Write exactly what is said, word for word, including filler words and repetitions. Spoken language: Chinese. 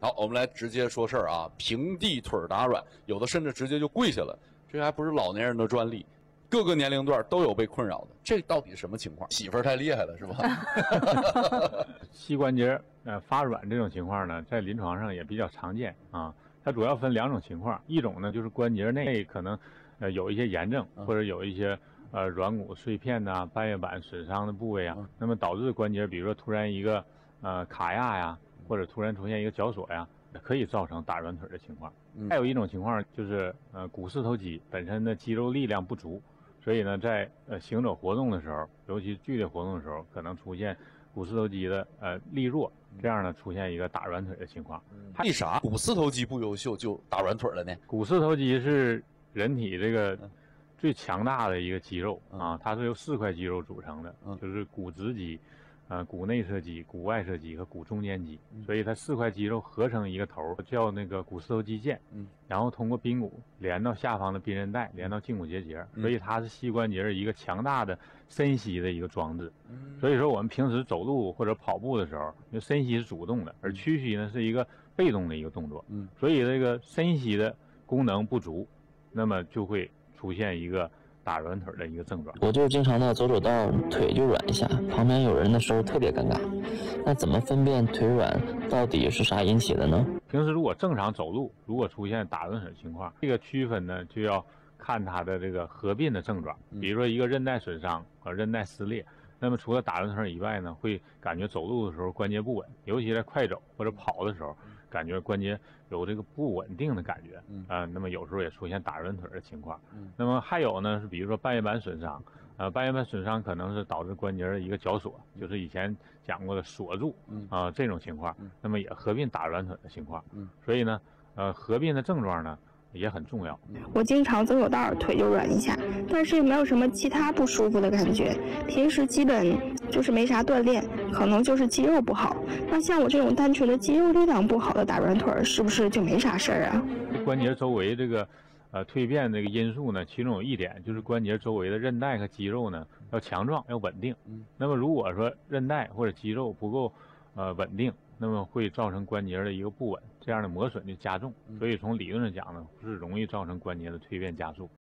好，我们来直接说事儿啊，平地腿儿打软，有的甚至直接就跪下了，这还不是老年人的专利。各个年龄段都有被困扰的，这到底什么情况？媳妇儿太厉害了，是吧？ 膝关节呃发软这种情况呢，在临床上也比较常见啊。它主要分两种情况，一种呢就是关节内可能呃有一些炎症，或者有一些呃软骨碎片呐、半月板损伤的部位啊，那么导致关节比如说突然一个呃卡压呀，或者突然出现一个绞索呀，可以造成打软腿的情况。还有一种情况就是呃股四头肌本身的肌肉力量不足。所以呢，在呃行走活动的时候，尤其剧烈活动的时候，可能出现股四头肌的呃力弱，这样呢出现一个打软腿的情况。 为啥股四头肌不优秀就打软腿了呢？ 股四头肌是人体这个最强大的一个肌肉啊，它是由四块肌肉组成的，就是股直肌、呃股内侧肌、股外侧肌和股中间肌，所以它四块肌肉合成一个头，叫那个股四头肌腱。嗯，然后通过髌骨连到下方的髌韧带，连到胫骨结节，所以它是膝关节一个强大的伸膝的一个装置。所以说我们平时走路或者跑步的时候，因为伸膝是主动的，而屈膝呢是一个被动的一个动作。嗯，所以这个伸膝的功能不足，那么就会出现一个打软腿的一个症状。 我就经常的走走道，腿就软一下，旁边有人的时候特别尴尬。那怎么分辨腿软到底是啥引起的呢？ 平时如果正常走路，如果出现打软腿情况，这个区分呢就要看它的这个合并的症状，比如说一个韧带损伤和韧带撕裂。那么除了打软腿以外呢，会感觉走路的时候关节不稳，尤其在快走或者跑的时候，感觉关节有这个不稳定的感觉，啊、呃，那么有时候也出现打软腿的情况。那么还有呢，是比如说半月板损伤，呃，半月板损伤可能是导致关节的一个绞索，就是以前讲过的锁住，啊、呃，这种情况，那么也合并打软腿的情况。所以呢，呃，合并的症状呢也很重要。 我经常走走道腿就软一下，但是也没有什么其他不舒服的感觉，平时基本就是没啥锻炼，可能就是肌肉不好。那像我这种单纯的肌肉力量不好的打软腿，是不是就没啥事儿啊？ 关节周围这个呃蜕变这个因素呢，其中有一点就是关节周围的韧带和肌肉呢要强壮要稳定。那么如果说韧带或者肌肉不够呃稳定，那么会造成关节的一个不稳，这样的磨损就加重。所以从理论上讲呢，是容易造成关节的蜕变加速。